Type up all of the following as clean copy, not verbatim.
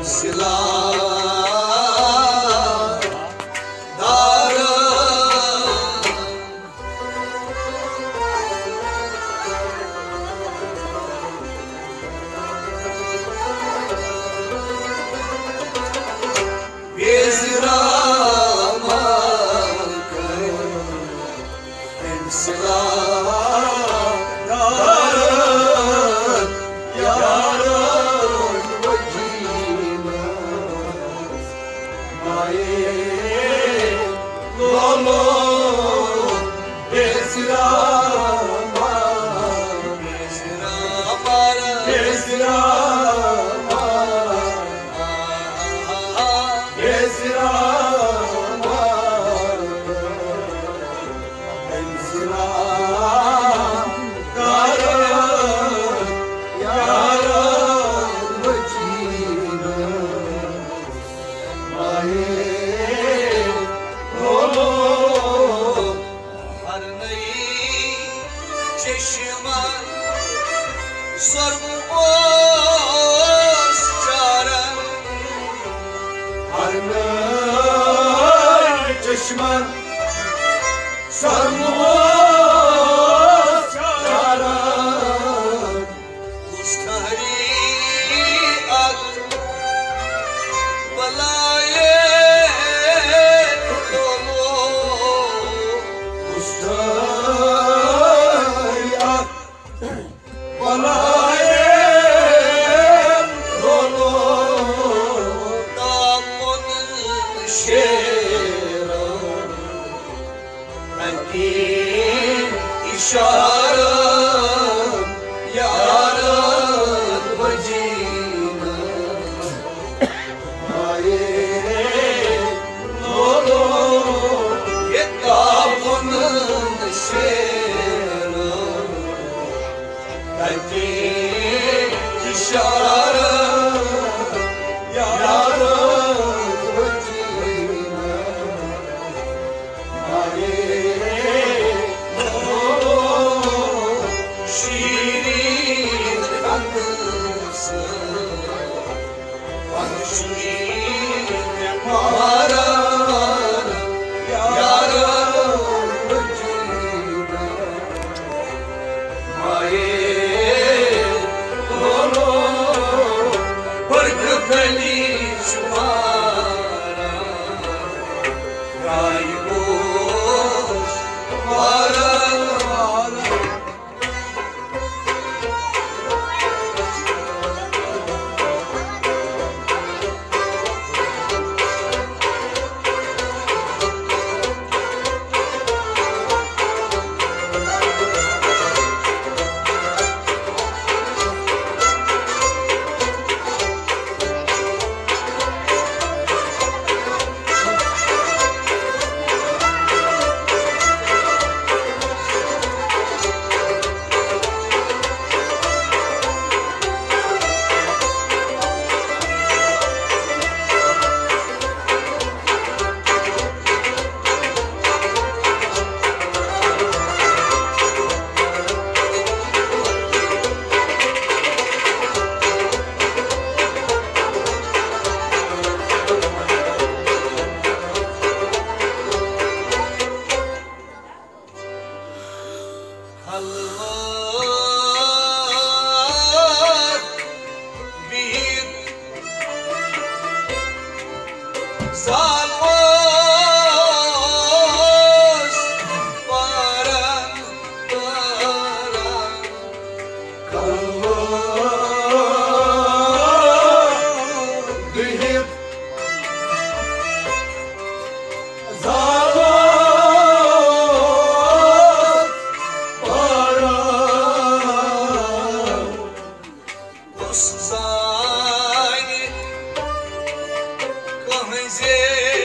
Kızı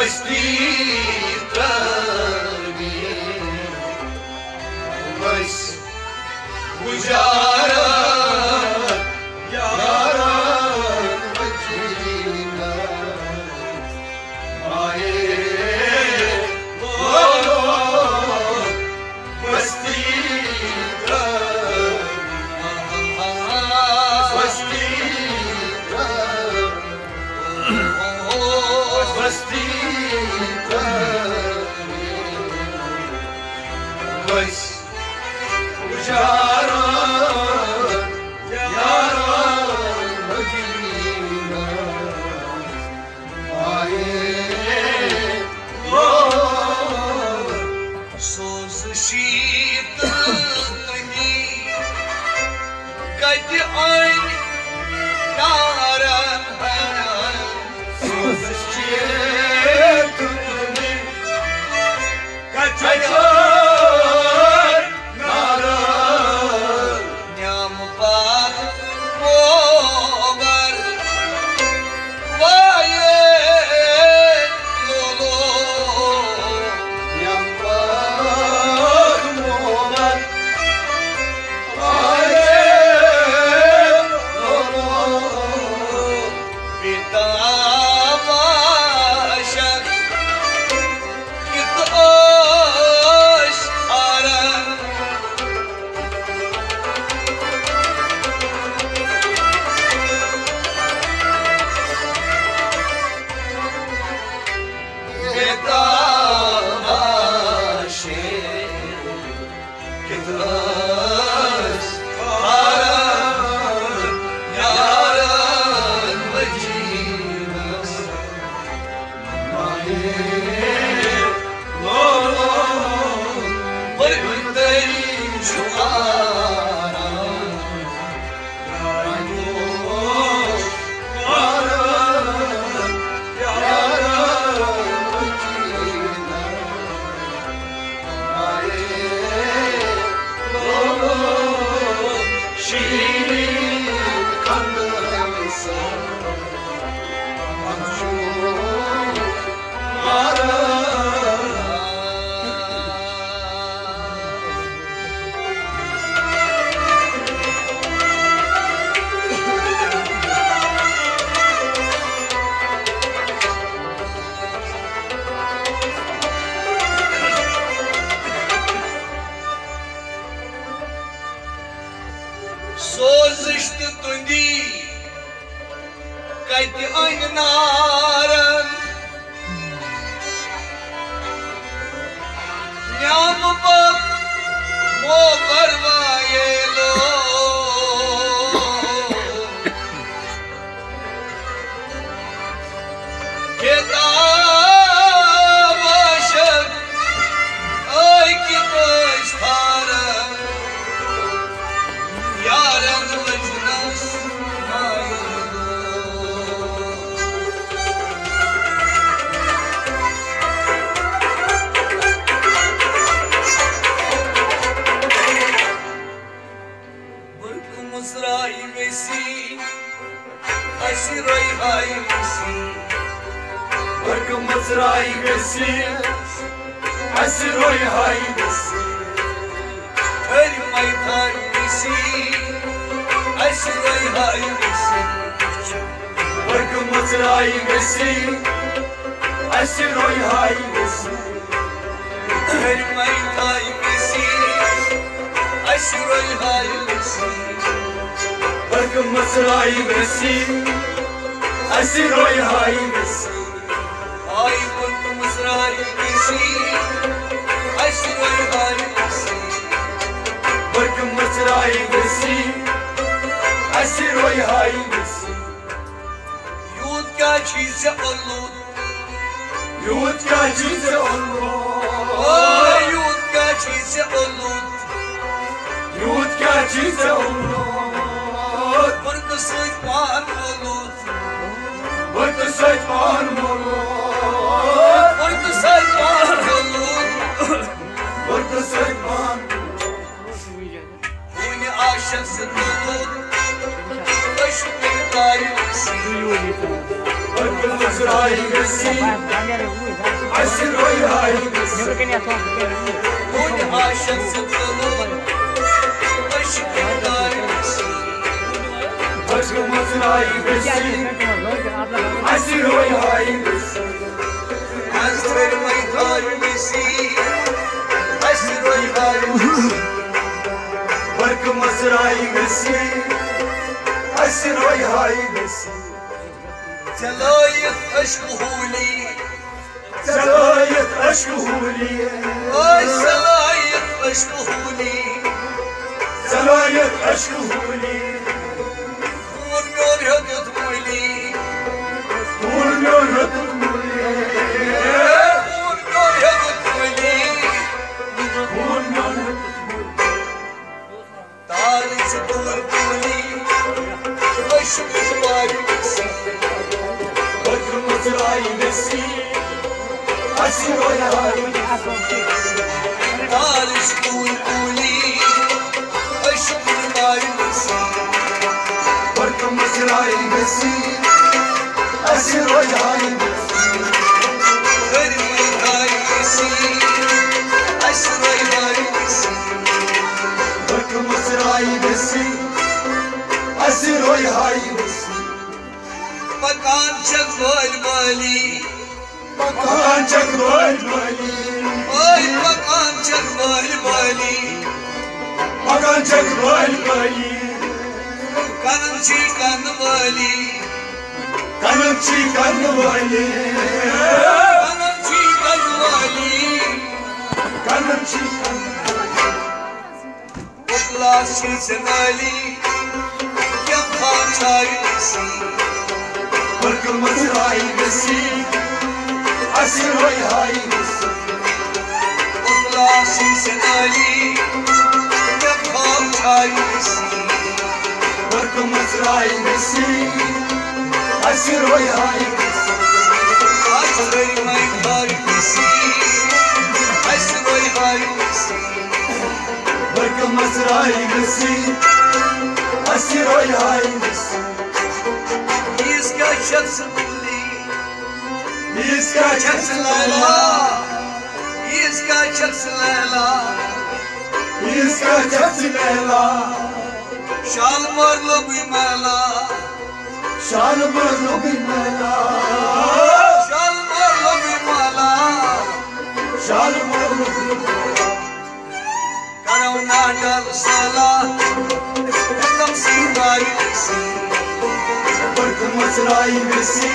मस्ती बस गुजारा यारा मदीना आए बोलो मस्ती मस्ती बस गुजारा यारा मदीना आए वो सोज शीत तनी कद आइन नारन सोज शीत तनी कद सोजिश्त तुंदी कद आइन नारन न्याम बक मो बरवाये लो केताबशक ay ki dostara yarın mecnas ayırdı Burku Mısra'yı vesi Aşiroy hayresi Burku Mısra'yı vesi Aşiroy hayresi Her maytar vesi Aşiroy hayresi Burku Mısra'yı vesi Aşiroy hayresi Her maytar vesi Aşiroy hayresi Burku Mısra'yı vesi Aşiroy hayresi Ay Burku Mısra'yı vesi Aşiroy hayresi Burku Mısra'yı vesi Aşiroy hayresi Yut ka çize olur Yut ka çize olur Yut ka çize olur Yut ka çize olur Burku sıkman olur Burku sıkman olur Burku sıkman olur Burku sıkman Huni aşıksın olur Başımın dairesi Burku Mısra Masrai Gesi Asiroi Hai Gesi Un aşık sıkılı Aşkından Gesi Aşkı Masrai Gesi Asiroi Hai Gesi Asır Maytar Gesi Asiroi Hai Gesi Barkı Masrai Gesi Asiroi Hai Gesi Selayet aşkuhuli Selayet aşkuhuli Ay selayet aşkuhuli Selayet aşkuhuli Vurmuyor yadıt muli Vurmuyor yadıt muli Vurmuyor yadıt muli Vurmuyor yadıt muli Tarısı dur muli Aşkı var mısın Bakın Masrai Gesi Asiroi Hai Gesi Tarış bulbuli Aşkın var mısın Bakın Masrai Gesi Asiroi Hai Gesi Vermey Hai Gesi Asiroi Hai Gesi Bakın Masrai Gesi Asiroi Hai Gesi Makan çakval mali Makan çakval mali Ay makan çakval mali Makan çakval mali Kanım çıkan mali Kanım çıkan mali Kanım çıkan mali Kanım çıkan Kutla şişen ali Yam khan çayısı Barkı Masrai Gesi Asiroi Hai Gesi Kutla şişen ali Yam khan çayısı Barkı Masrai Gesi Asiroi Hai Gesi Asiroi Hai Gesi Asiroi Hai Gesi Barkı Masrai Gesi Asiroi Hai Gesi Iska çaksın Leyla Iska çaksın Leyla Iska çaksın Leyla Iska çaksın Leyla Şalvarlı biymela Şalvarlı biymela Şalvarlı biymela Şalvarlı biymela Karavna dal sala Ekdam singar Gesi Barkı Masrai Gesi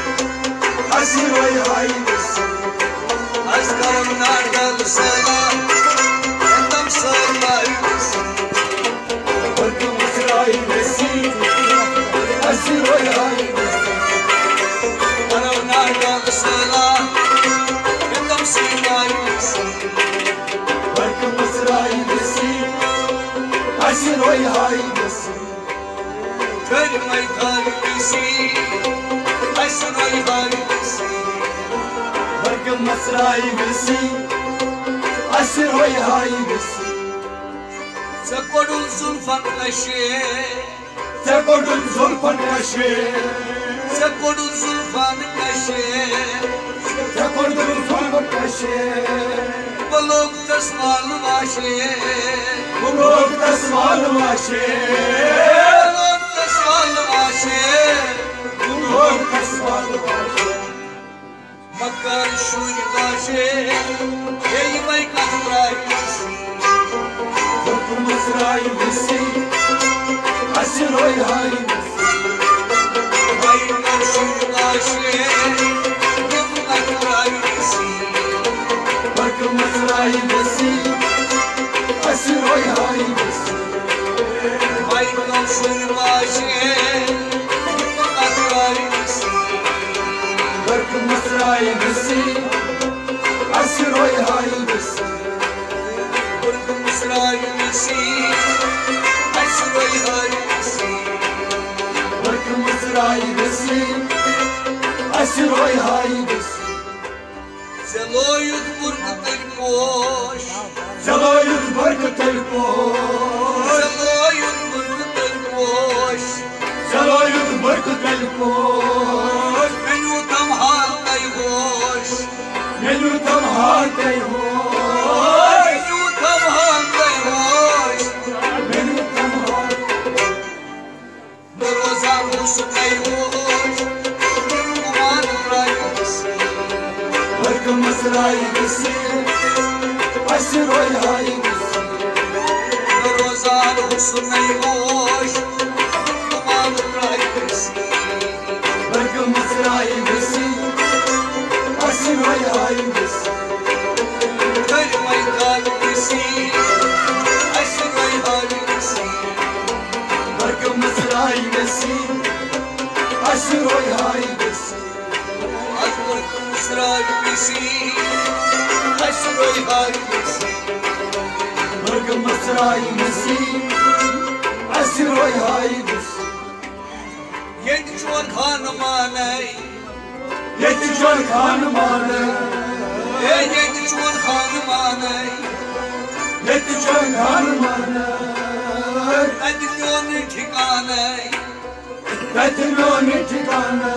Asiroi Hai Gesi Az karavna dal sala Ekdam singar Gesi Barkı Masrai Gesi Asiroi Hai Gesi Karavna dal sala Ekdam singar Gesi Barkı Masrai Gesi Asiroi Hai Gesi Vermey Hai Gesi Asiroi Hai Gesi Barkı Masrai Gesi Asiroi Hai Gesi Sekodun zulfan kaşe Sekodun zulfan kaşe Sekodun zulfan kaşe Sekodun zulfan kaşe Balok tasmal vaşe Balok tasmal vaşe Balok tasmal vaşe Balok tasmal vaşe Makar şuy vaşe Ey may Masrai Gesi Barkı Masrai Gesi Asiroi Hai Gesi Makar şuy vaşe Ey Masrai Gesi Barkı Masrai Gesi Asiroi Hai Gesi Makar şuy vaşe Masrai Gesi Barkı Masrai Gesi Asiroi Hai Gesi Barkı Masrai Gesi Asiroi Hai Gesi Barkı Masrai Gesi Asiroi Hai Gesi Selayet Barkı Telkoş Selayet Barkı Telkoş Selayet Barkı Telkoş Selayet Barkı Telkoş Ben utam मसराई नसीब असरोय हाय रोजान हुस्न होश कमाल प्राय वर्ग मसराई नसीब असरोय हाय घर में काल नसीब असरोय हाय वर्ग मसराई नसीब असरोय हाय वर्ग मसराई नसीब असरोय हाय वर्ग मसराई नसीब असरोय हाय ये चोर खान माने ये चोर खान माने ये चोर खान माने ये चोर खान माने अदलोन ठिकाने अदलोन ठिकाने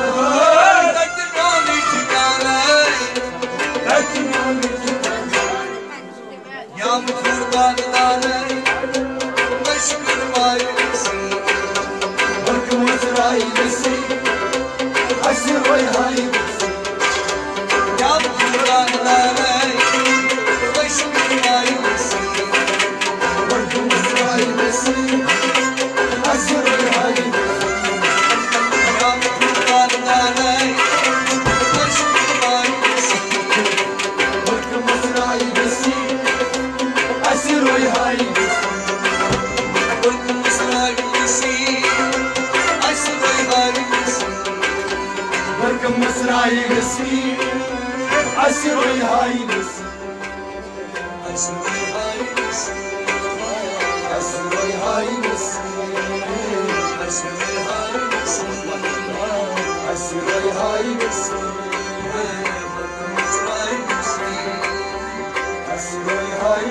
अदलोन ठिकाने अदलोन ठिकाने याम कुर्बान दाने मशकुर मायूसी वर्ग मसराई नसीब असरोय हाय याम कुर्बान दाने मशकुर मायूसी वर्ग मसराई नसीब असरोय हाय याम कुर्बान दाने मशकुर मायूसी वर्ग मसराई नसीब असरोय हाय वर्ग मसराई नसीब असरोय हाय वर्ग मसराई नसीब असरोय हाय असरोय हाय असरोय हाय असरोय हाय असरोय हाय वर्ग मसराई नसीब असरोय हाय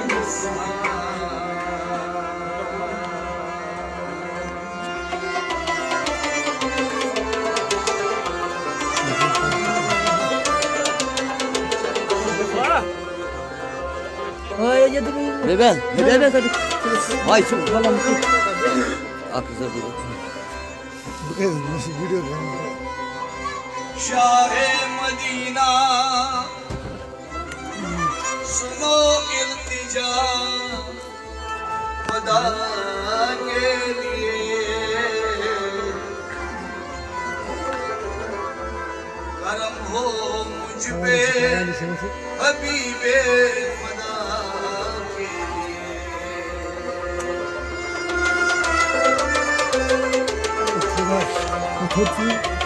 Bebe hadi. Ay çok falan. Akıza bir. Bu kez nasıl gülüyor benim? शाहे मदीना सुनो इल्तिजा खुदा के लिए करम हो मुझ पे हबीबे खुदा के लिए Bu topçu